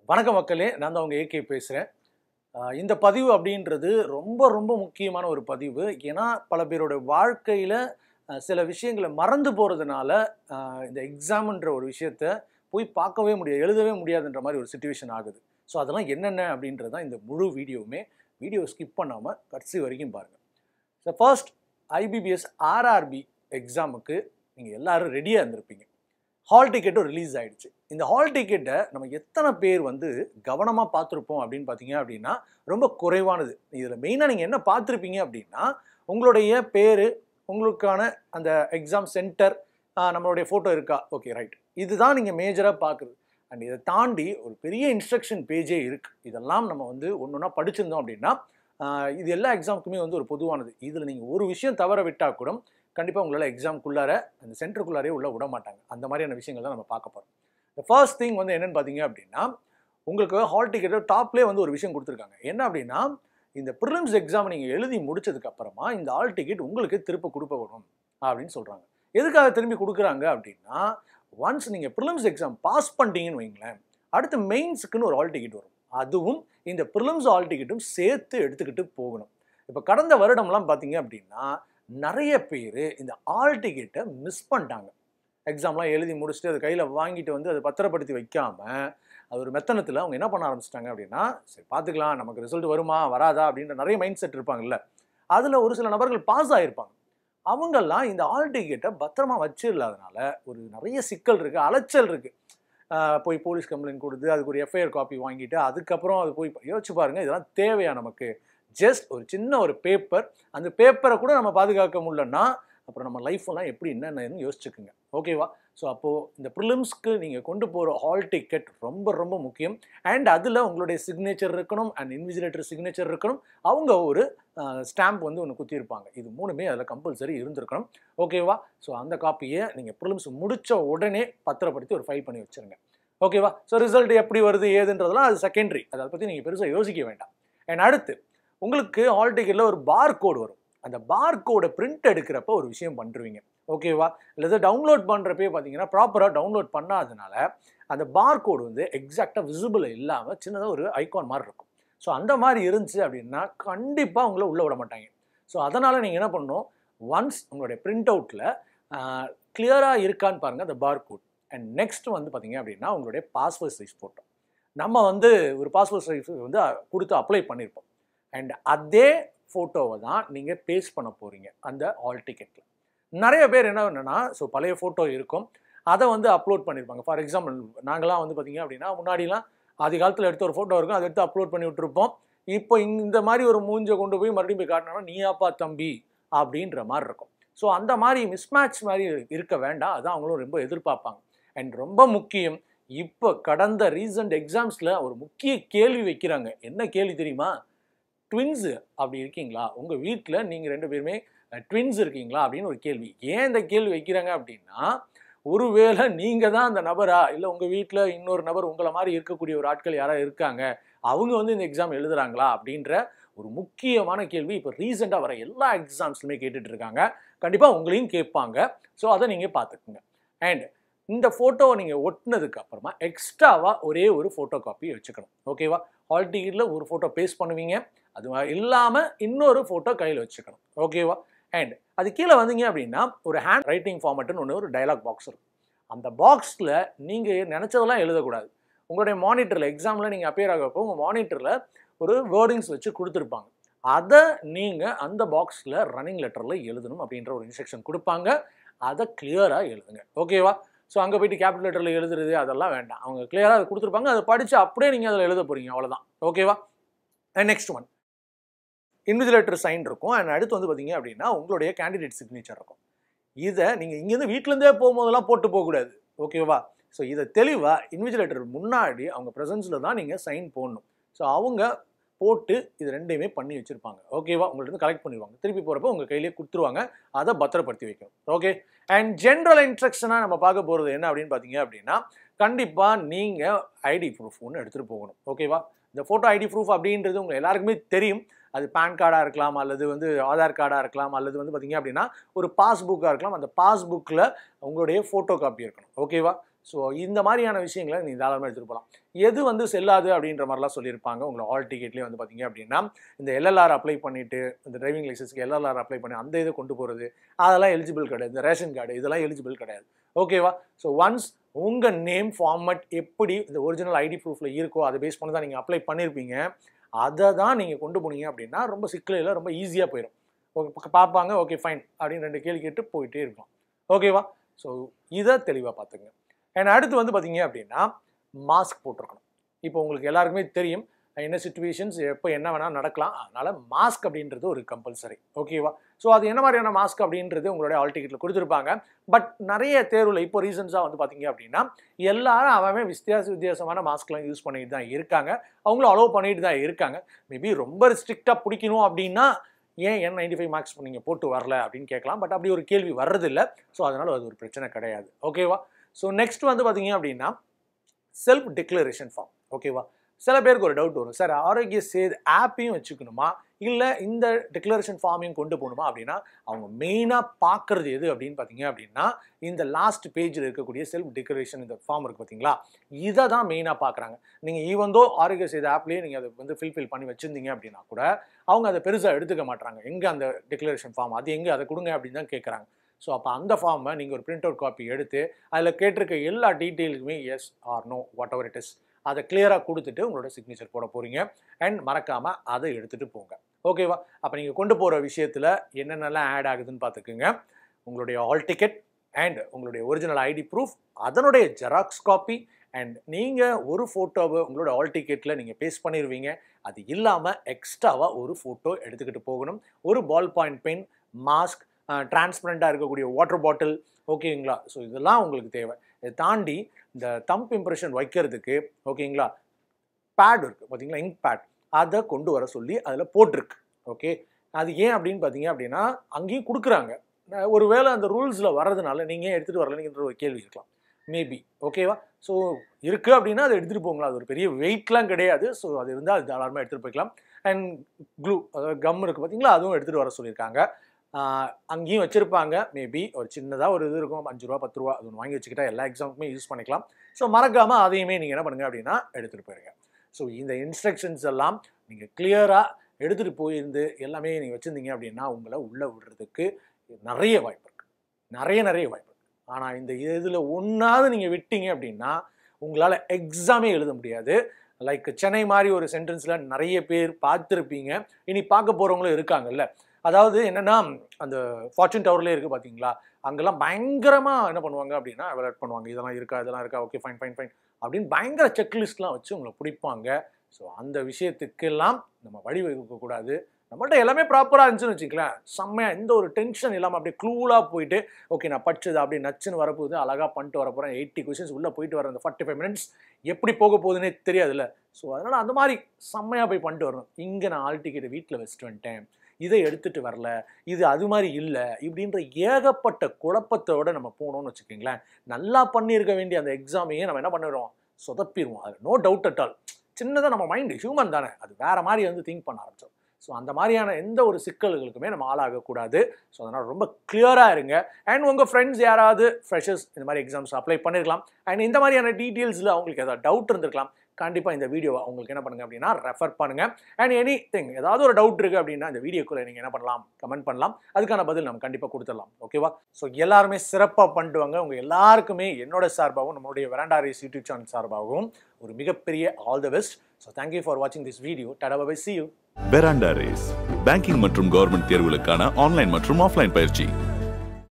வணக்கம் மக்களே, நான் தான் உங்கள் ஏகே பேசுகிறேன். இந்த பதிவு அப்படின்றது ரொம்ப முக்கியமான ஒரு பதிவு. ஏன்னா பல பேரோட வாழ்க்கையில் சில விஷயங்களை மறந்து போகிறதுனால இந்த எக்ஸாம்ன்ற ஒரு விஷயத்த போய் பார்க்கவே முடியாது, எழுதவே முடியாதுன்ற மாதிரி ஒரு சிச்சுவேஷன் ஆகுது. ஸோ அதெல்லாம் என்னென்ன அப்படின்றது தான் இந்த முழு வீடியோவுமே. வீடியோ ஸ்கிப் பண்ணாமல் கடைசி வரைக்கும் பாருங்கள். ஸோ ஃபர்ஸ்ட், IBPS RRB எக்ஸாமுக்கு நீங்கள் எல்லோரும் ரெடியாக இருந்திருப்பீங்க. ஹால் டிக்கெட்டும் ரிலீஸ் ஆகிடுச்சு. இந்த ஹால் டிக்கெட்டை நம்ம எத்தனை பேர் கவனமாக பார்த்துருப்போம் அப்படின்னு பார்த்தீங்க அப்படின்னா ரொம்ப குறைவானது. இதில் மெயினாக நீங்கள் என்ன பார்த்துருப்பீங்க அப்படின்னா, உங்களுடைய பேர், உங்களுக்கான அந்த எக்ஸாம் சென்டர், நம்மளுடைய ஃபோட்டோ இருக்கா, ஓகே ரைட், இதுதான் நீங்கள் மேஜராக பார்க்குறது. அண்ட் இதை தாண்டி ஒரு பெரிய இன்ஸ்ட்ரக்ஷன் பேஜே இருக்குது. இதெல்லாம் நம்ம ஒன்று ஒன்றா படிச்சிருந்தோம் அப்படின்னா இது எல்லா எக்ஸாமுக்குமே ஒரு பொதுவானது. இதில் நீங்கள் ஒரு விஷயம் தவற விட்டால் கூட கண்டிப்பாக உங்களால் எக்ஸாமுக்குள்ளார அந்த சென்டருக்குள்ளாரே உள்ள விட மாட்டாங்க. அந்த மாதிரியான விஷயங்கள் தான் நம்ம பார்க்க போகிறோம். த ஃபர்ஸ்ட் திங் என்னென்னு பார்த்தீங்க அப்படின்னா, உங்களுக்கு ஹால் டிக்கெட்டோ டாப்லேயே ஒரு விஷயம் கொடுத்துருக்காங்க. என்ன அப்படின்னா, இந்த ப்ரிலிம்ஸ் எக்ஸாம் நீங்கள் எழுதி முடிச்சதுக்கப்புறமா இந்த ஹால் டிக்கெட் உங்களுக்கு திருப்ப கொடுப்படும் அப்படின்னு சொல்கிறாங்க. எதுக்காக திரும்பி கொடுக்குறாங்க அப்படின்னா, ஒன்ஸ் நீங்கள் ப்ரிலிம்ஸ் எக்ஸாம் பாஸ் பண்ணிட்டீங்கன்னு வைங்களேன், அடுத்து மெயின்ஸுக்குன்னு ஒரு ஹால் டிக்கெட் வரும். அதுவும் இந்த ப்ரிலிம்ஸ் ஹால் டிக்கெட்டும் சேர்த்து எடுத்துக்கிட்டு போகணும். இப்போ கடந்த வருடம்லாம் பார்த்தீங்க அப்படின்னா நிறைய பேர் இந்த ஹால் டிக்கெட்டை மிஸ் பண்ணிட்டாங்க. எக்ஸாம்லாம் எழுதி முடிச்சுட்டு அதை கையில் வாங்கிட்டு அதை பத்திரப்படுத்தி வைக்காமல் அது ஒரு மெத்தனத்தில் அவங்க என்ன பண்ண ஆரம்பிச்சிட்டாங்க அப்படின்னா, சரி பார்த்துக்கலாம், நமக்கு ரிசல்ட் வருமா வராதா அப்படின்ற நிறைய மைண்ட் செட் இருப்பாங்கல்ல. அதில் ஒரு சில நபர்கள் பாஸ் ஆகிருப்பாங்க. அவங்கெல்லாம் இந்த ஹால் டிக்கெட்டை பத்திரமா வச்சிடலாதனால ஒரு நிறைய சிக்கல் இருக்குது, அலைச்சல் இருக்குது. போய் போலீஸ் கம்ப்ளைண்ட் கொடுத்து அதுக்கு ஒரு எஃப்ஐஆர் காப்பி வாங்கிட்டு அதுக்கப்புறம் அது போய் யோசிச்சு பாருங்கள், இதெல்லாம் தேவையா நமக்கு? ஜஸ்ட் ஒரு சின்ன ஒரு பேப்பர், அந்த பேப்பரை கூட நம்ம பாதுகாக்க முடியலன்னா அப்புறம் நம்ம லைஃப்லாம் எப்படி என்னென்னு யோசிச்சுக்குங்க. ஓகேவா? ஸோ அப்போது இந்த ப்ரிலிம்ஸ்க்கு நீங்கள் கொண்டு போகிற ஹால் டிக்கெட் ரொம்ப முக்கியம். அண்ட் அதில் உங்களுடைய சிக்னேச்சர் இருக்கணும், அண்ட் இன்விஜிலேட்டர் சிக்னேச்சர் இருக்கணும். அவங்க ஒரு ஸ்டாம்ப் ஒன்று குத்தியிருப்பாங்க. இது மூணுமே அதில் கம்பல்சரி இருந்திருக்கணும். ஓகேவா? ஸோ அந்த காப்பியை நீங்கள் ப்ரிலிம்ஸ் முடித்த உடனே பத்திரப்படுத்தி ஒரு ஃபைல் பண்ணி வச்சுருங்க. ஓகேவா? ஸோ ரிசல்ட் எப்படி வருது ஏதுன்றதெல்லாம் அது செகண்டரி, அதை பற்றி நீங்கள் பெருசாக யோசிக்க வேண்டாம். அண்ட் அடுத்து உங்களுக்கு ஹால் டிக்கெட்டில் ஒரு பார் கோடு வரும். அந்த பார் கோடை பிரிண்ட் எடுக்கிறப்ப ஒரு விஷயம் பண்ணுருவீங்க. ஓகேவா? இல்லை டவுன்லோட் பண்ணுறப்பே பார்த்தீங்கன்னா ப்ராப்பராக டவுன்லோட் பண்ணாதனால அந்த பார் கோடு எக்ஸாக்டாக விசிபிள் இல்லாமல் சின்னதாக ஒரு ஐகான் மாதிரி இருக்கும். ஸோ அந்த மாதிரி இருந்துச்சு அப்படின்னா கண்டிப்பாக உங்களை உள்ளே விட மாட்டாங்க. ஸோ அதனால் நீங்கள் என்ன பண்ணணும், ஒன்ஸ் உங்களுடைய பிரிண்ட் அவுட்டில் கிளியராக இருக்கான்னு பாருங்கள் அந்த பார் கோட். அண்ட் நெக்ஸ்ட் பார்த்தீங்க அப்படின்னா உங்களுடைய பாஸ்போர்ட் சைஸ் ஃபோட்டோ. நம்ம ஒரு பாஸ்போர்ட் சைஸ் கொடுத்து அப்ளை பண்ணியிருப்போம். அண்ட் அதே ஃபோட்டோவை தான் நீங்கள் பேஸ்ட் பண்ண போகிறீங்க அந்த ஹால் டிக்கெட்டில். நிறைய பேர் என்னன்னா, ஸோ பழைய ஃபோட்டோ இருக்கும், அதை அப்லோட் பண்ணியிருப்பாங்க. ஃபார் எக்ஸாம்பிள் நாங்களாம் பார்த்தீங்க அப்படின்னா முன்னாடிலாம் ஆதி காலத்தில் எடுத்த ஒரு ஃபோட்டோ இருக்கும், அதை எடுத்து அப்லோட் பண்ணி விட்டுருப்போம். இப்போ இந்த மாதிரி ஒரு மூஞ்சை கொண்டு போய் மறுபடியும் போய் காட்டினோம்னா நீயாப்பா தம்பி அப்படின்ற மாதிரி இருக்கும். ஸோ அந்த மாதிரி மிஸ்மேட்ச் மாதிரி இருக்க வேண்டாம், அதான் அவங்களும் ரொம்ப எதிர்பார்ப்பாங்க. அண்ட் ரொம்ப முக்கியம், இப்போ கடந்த ரீசன்ட் எக்ஸாம்ஸில் ஒரு முக்கிய கேள்வி வைக்கிறாங்க. என்ன கேள்வி தெரியுமா? ட்வின்ஸு அப்படி இருக்கீங்களா, உங்கள் வீட்டில் நீங்கள் 2 பேருமே ட்வின்ஸ் இருக்கீங்களா அப்படின்னு ஒரு கேள்வி. ஏன் இந்த கேள்வி வைக்கிறாங்க அப்படின்னா, ஒருவேளை நீங்கள் தான் அந்த நபரா, இல்லை உங்கள் வீட்டில் இன்னொரு நபர் உங்களை மாதிரி இருக்கக்கூடிய ஒரு ஆட்கள் யாராவது இருக்காங்க, அவங்க இந்த எக்ஸாம் எழுதுறாங்களா அப்படின்ற ஒரு முக்கியமான கேள்வி இப்போ ரீசெண்டாக வர எல்லா எக்ஸாம்ஸ்லுமே கேட்டுட்டு இருக்காங்க. கண்டிப்பாக உங்களையும் கேட்பாங்க. ஸோ அதை நீங்கள் பார்த்துக்குங்க. அண்ட் இந்த ஃபோட்டோவை நீங்கள் ஒட்டினதுக்கு அப்புறமா எக்ஸ்ட்ராவாக ஒரே ஒரு ஃபோட்டோ காப்பி வச்சுக்கணும். ஓகேவா? ஹால் டிக்கெட்டில் ஒரு ஃபோட்டோ பேஸ்ட் பண்ணுவீங்க, அது இல்லாமல் இன்னொரு ஃபோட்டோ கையில் வச்சுக்கணும். ஓகேவா? அண்ட் அது கீழே வந்தீங்க அப்படின்னா ஒரு ஹேண்ட் ரைட்டிங் ஃபார்மேட்டுன்னு ஒரு டயலாக் பாக்ஸ் இருக்கும். அந்த பாக்ஸில் நீங்கள் நினச்சதெல்லாம் எழுதக்கூடாது. உங்களுடைய மானிட்டரில் எக்ஸாமில் நீங்கள் அப்பியர் ஆகிறப்போ உங்கள் மானிட்டரில் ஒரு வேர்டிங்ஸ் வச்சு கொடுத்துருப்பாங்க. அதை நீங்கள் அந்த பாக்ஸில் ரன்னிங் லெட்டரில் எழுதணும் அப்படின்ற ஒரு இன்ஸ்ட்ரக்ஷன் கொடுப்பாங்க. அதை கிளியராக எழுதுங்க. ஓகேவா? ஸோ அங்கே போய்ட்டு கேபிட்டல் லெட்டரில் எழுதுறது அதெல்லாம் வேண்டாம். அவங்க கிளியராக அதை கொடுத்துருப்பாங்க, அதை படித்து அப்படியே நீங்கள் அதில் எழுத போகிறீங்க, அவ்வளோதான். ஓகேவா? And next one, invigilator sign இருக்கும். அண்ட் அடுத்து பார்த்தீங்க அப்படின்னா உங்களுடைய கேண்டிடேட் சிக்னேச்சர் இருக்கும். இதை நீங்கள் இங்கேருந்து வீட்டிலேருந்தே போகும்போதெல்லாம் போட்டு போகக்கூடாது. ஓகேவா? ஸோ இதை தெளிவாக இன்விஜிலேட்டர் முன்னாடி அவங்க ப்ரெசன்ஸில் தான் நீங்கள் சைன் போடணும். ஸோ அவங்க போட்டு இது ரெண்டையுமே பண்ணி வச்சுருப்பாங்க. ஓகேவா? உங்கள்கிட்ட கலெக்ட் பண்ணிடுவாங்க. திருப்பி போகிறப்போ உங்கள் கையிலேயே கொடுத்துருவாங்க, அதை பத்திரப்படுத்தி வைக்கணும். ஓகே? அண்ட் ஜென்ரல் இன்ஸ்ட்ரக்ஷனாக நம்ம பார்க்க போகிறது என்ன அப்படின்னு பார்த்தீங்க அப்படின்னா, கண்டிப்பாக நீங்கள் ஐடி ப்ரூஃப் ஒன்று எடுத்துகிட்டு போகணும். ஓகேவா? இந்த ஃபோட்டோ ஐடி ப்ரூஃப் அப்படின்றது உங்கள் எல்லாருக்குமே தெரியும். அது பேன் கார்டாக இருக்கலாம், அல்லது ஆதார் கார்டாக இருக்கலாம், அல்லது பார்த்தீங்க அப்படின்னா ஒரு பாஸ்புக்காக இருக்கலாம். அந்த பாஸ்புக்கில் உங்களுடைய ஃபோட்டோ காப்பி இருக்கணும். ஓகேவா? ஸோ இந்த மாதிரியான விஷயங்களை நீங்கள் தாராளமாக எடுத்துகிட்டு போகலாம். எது வந்து செல்லாது அப்படின்ற மாதிரிலாம் சொல்லியிருப்பாங்க. உங்களை ஹால் டிக்கெட்லேயே வந்து பார்த்தீங்க அப்படின்னா இந்த எல்எல்ஆர் அப்ளை பண்ணிவிட்டு இந்த டிரைவிங் லைசன்ஸ்க்கு எல்எல்ஆர் அப்ளை பண்ணி அந்த இதை கொண்டு போகிறது அதெல்லாம் எலிஜிபிள் கிடையாது. இந்த ரேஷன் கார்டு இதெல்லாம் எலிஜிபிள் கிடையாது. ஓகேவா? ஸோ ஒன்ஸ் உங்கள் நேம் ஃபார்மட் எப்படி இந்த ஒரிஜினல் ஐடி ப்ரூஃபில் இருக்கோ அதை பேஸ் பண்ணி தான் நீங்கள் அப்ளை பண்ணியிருப்பீங்க. அதை தான் நீங்கள் கொண்டு போனீங்க அப்படின்னா ரொம்ப சிக்கலில் ரொம்ப ஈஸியாக போயிடும். ஓகே, பார்ப்பாங்க, ஓகே ஃபைன் அப்படின்னு 2 கேள்வி கேட்டு போயிட்டே இருக்கலாம். ஓகேவா? ஸோ இதை தெளிவாக பார்த்துங்க. அண்ட் அடுத்து வந்து பார்த்தீங்க அப்படின்னா மாஸ்க் போட்டிருக்கணும். இப்போ உங்களுக்கு எல்லாருக்குமே தெரியும் என்ன சிச்சுவேஷன்ஸ் எப்போ என்ன வேணால் நடக்கலாம். அதனால் மாஸ்க் அப்படின்றது ஒரு கம்பல்சரி. ஓகேவா? ஸோ அது என்ன மாதிரியான மாஸ்க் அப்படின்றது உங்களுடைய ஹால் டிக்கெட்டில் கொடுத்துருப்பாங்க. பட் நிறைய தேர்வில் இப்போ ரீசன்ஸாக வந்து பார்த்தீங்க அப்படின்னா எல்லாரும் அவன் வித்தியாசமான மாஸ்க்லாம் யூஸ் பண்ணிட்டு தான் இருக்காங்க. அவங்களும் அலோவ் பண்ணிட்டு தான் இருக்காங்க. மேபி ரொம்ப ஸ்ட்ரிக்டாக பிடிக்கணும் அப்படின்னா ஏன் N95 மார்க்ஸ் நீங்கள் போட்டு வரல அப்படின்னு கேட்கலாம். பட் அப்படி ஒரு கேள்வி வர்றதில்லை. ஸோ அதனால் அது ஒரு பிரச்சனை கிடையாது. ஓகேவா? ஸோ நெக்ஸ்ட் வந்து பார்த்தீங்க அப்படின்னா செல்ஃப் டிக்ளரேஷன் ஃபார்ம். ஓகேவா? சில பேருக்கு ஒரு டவுட் வரும், சார் ஆரோக்கிய சேது ஆப்பையும் வச்சுக்கணுமா இல்லை இந்த டிக்ளரேஷன் ஃபார்மையும் கொண்டு போகணுமா அப்படின்னா அவங்க மெயினாக பார்க்குறது எது அப்படின்னு பார்த்தீங்க அப்படின்னா இந்த லாஸ்ட் பேஜில் இருக்கக்கூடிய செல்ஃப் டிக்ளரேஷன் இந்த ஃபார்ம் இருக்குது பார்த்தீங்களா, இதை தான் மெயினாக பார்க்குறாங்க. நீங்கள் ஈவந்தோ ஆரோக்கிய சேது ஆப்லேயே நீங்கள் அதை வந்து ஃபில் பண்ணி வச்சுருந்தீங்க அப்படின்னா கூட அவங்க அதை பெருசாக எடுத்துக்க மாட்டாங்க. எங்கே அந்த டிக்ளரேஷன் ஃபார்ம் அது எங்கே அதை கொடுங்க அப்படின்னு தான் கேட்குறாங்க. ஸோ அப்போ அந்த ஃபார்மை நீங்கள் ஒரு பிரிண்ட் அவுட் காப்பி எடுத்து அதில் கேட்டிருக்க எல்லா டீட்டெயிலுக்குமே yes or no whatever it is அதை கிளியராக கொடுத்துட்டு உங்களோட சிக்னேச்சர் போட போகிறீங்க. அண்ட் மறக்காமல் அதை எடுத்துகிட்டு போங்க. ஓகேவா? அப்போ நீங்கள் கொண்டு போகிற விஷயத்தில் என்னென்னலாம் ஆட் ஆகுதுன்னு பார்த்துக்குங்க. உங்களுடைய ஹால் டிக்கெட் அண்ட் உங்களுடைய ஒரிஜினல் ஐடி ப்ரூஃப், அதனுடைய ஜெராக்ஸ் காப்பி, அண்ட் நீங்கள் ஒரு ஃபோட்டோவை உங்களோட ஹால் டிக்கெட்டில் நீங்கள் பேஸ்ட் பண்ணிடுவீங்க. அது இல்லாமல் எக்ஸ்ட்ராவாக ஒரு ஃபோட்டோ எடுத்துக்கிட்டு போகணும். ஒரு பால் பாயிண்ட் பென், மாஸ்க், டிரான்ஸ்பரண்ட்டாக இருக்கக்கூடிய வாட்டர் பாட்டில். ஓகேங்களா? ஸோ இதெல்லாம் உங்களுக்கு தேவை. இதை தாண்டி இந்த தம்ப் இம்ப்ரெஷன் வைக்கிறதுக்கு ஓகேங்களா பேட் இருக்குது பார்த்தீங்களா, இங்க் பேட், அதை கொண்டு வர சொல்லி அதில் போட்டிருக்கு. ஓகே, அது ஏன் அப்படின்னு பார்த்தீங்க அப்படின்னா அங்கேயும் கொடுக்குறாங்க. ஒரு வேளை அந்த ரூல்ஸில் வர்றதுனால நீங்கள் ஏன் எடுத்துகிட்டு வரலைங்கிற ஒரு கேள்வி இருக்கலாம் மேபி. ஓகேவா? ஸோ இருக்குது அப்படின்னா அதை எடுத்துகிட்டு போங்களா, அது ஒரு பெரிய வெயிட்லாம் கிடையாது. ஸோ அது இருந்தால் அது தாராளமாக எடுத்துகிட்டு போய்க்கலாம். அண்ட் க்ளூ, அதாவது கம் இருக்குது பார்த்தீங்களா, அதுவும் எடுத்துகிட்டு வர சொல்லியிருக்காங்க. அங்கேயும் வச்சுருப்பாங்க. மேபி ஒரு சின்னதாக ஒரு இது இருக்கும், 5 ரூபா 10 ரூபா, அது ஒன்று வாங்கி வச்சுக்கிட்டா எல்லா எக்ஸாமுக்குமே யூஸ் பண்ணிக்கலாம். ஸோ மறக்காமல் அதையுமே நீங்கள் என்ன பண்ணுங்கள் அப்படின்னா எடுத்துகிட்டு போயிருங்க. ஸோ இந்த இன்ஸ்ட்ரக்ஷன்ஸ் எல்லாம் நீங்கள் கிளியராக எடுத்துகிட்டு போயிருந்து எல்லாமே நீங்கள் வச்சுருந்தீங்க அப்படின்னா உங்களை உள்ளே விடுறதுக்கு நிறைய வாய்ப்பு இருக்குது. நிறைய வாய்ப்பு இருக்குது. ஆனால் இந்த இதில் ஒன்றாவது நீங்கள் விட்டீங்க அப்படின்னா உங்களால் எக்ஸாமே எழுத முடியாது. லைக் சென்னை மாதிரி ஒரு சென்டென்ஸில் நிறைய பேர் பார்த்துருப்பீங்க, இனி பார்க்க போகிறவங்களும் இருக்காங்கல்ல. அதாவது என்னென்னா அந்த ஃபார்ச்சூன் டவர்லேயே இருக்குது பார்த்தீங்களா, அங்கெல்லாம் பயங்கரமாக என்ன பண்ணுவாங்க அப்படின்னா அவாய்ட் பண்ணுவாங்க. இதெல்லாம் இருக்கா, ஓகே ஃபைன் அப்படின்னு பயங்கர செக்லிஸ்ட்லாம் வச்சு உங்களை பிடிப்பாங்க. ஸோ அந்த விஷயத்துக்கெல்லாம் நம்ம வழிவகுக்கக்கூடாது. நம்மள்ட்ட எல்லாமே ப்ராப்பராக இருந்துச்சுன்னு வச்சுக்கலாம், செம்மையாக எந்த ஒரு டென்ஷன் இல்லாமல் அப்படியே க்ளூலாக போயிட்டு ஓகே நான் படிச்சது அப்படியே நச்சுன்னு வரப்போகுது, அழகாக பண்ணிட்டு வர போகிறேன். 80 கொஸ்டின்ஸ் உள்ளே போயிட்டு வர அந்த 45 மினிட்ஸ் எப்படி போக போகுதுன்னே தெரியாதுல்ல. ஸோ அதனால் அந்த மாதிரி செம்மையாக போய் பண்ணிட்டு வரணும். இங்கே நான் ஹால் டிக்கெட்டை வீட்டில் வச்சுட்டு வந்துட்டேன், இதை எடுத்துகிட்டு வரல, இது அது மாதிரி இல்லை இப்படின்ற ஏகப்பட்ட குழப்பத்தோடு நம்ம போனோம்னு வச்சுக்கிங்களேன், நல்லா பண்ணியிருக்க வேண்டிய அந்த எக்ஸாமையே நம்ம என்ன பண்ணிடுவோம், சொதப்பிடுவோம். அது நோ டவுட் அட் ஆல். சின்னதாக நம்ம மைண்டு ஹியூமன் தானே, அது வேறு மாதிரி வந்து திங்க் பண்ண ஆரம்பிச்சோம். ஸோ அந்த மாதிரியான எந்த ஒரு சிக்கல்களுக்குமே நம்ம ஆளாகக்கூடாது. ஸோ அதனால் ரொம்ப கிளியராக இருங்க. அண்ட் உங்கள் ஃப்ரெண்ட்ஸ் யாராவது ஃப்ரெஷர்ஸ் இந்த மாதிரி எக்ஸாம்ஸ் அப்ளை பண்ணியிருக்கலாம். அண்ட் இந்த மாதிரியான டீட்டெயில்ஸில் அவங்களுக்கு ஏதாவது டவுட் இருந்திருக்கலாம். கண்டிப்பாக இந்த வீடியோவை உங்களுக்கு என்ன பண்ணுங்கள் அப்படின்னா ரெஃபர் பண்ணுங்கள். அண்ட் எனி திங் ஏதாவது ஒரு டவுட் இருக்குது அப்படின்னா இந்த வீடியோக்குள்ளே நீங்கள் என்ன பண்ணலாம், கமெண்ட் பண்ணலாம். அதுக்கான பதில் நம்ம கண்டிப்பாக கொடுத்துடலாம். ஓகேவா? ஸோ எல்லாருமே சிறப்பாக பண்ணிட்டுவாங்க. உங்கள் எல்லாருக்குமே என்னோட சார்பாகவும் நம்மளுடைய வெராண்டா ரேஸ் யூடியூப் சேனல் சார்பாகவும் ஒரு மிகப்பெரிய all the best. So thank you for வாட்சிங் this video. Tata bye, see you. Veranda race banking மற்றும் கவர்மெண்ட் தேர்வுகளுக்கான ஆன்லைன் மற்றும் ஆஃப்லைன் பயிற்சி.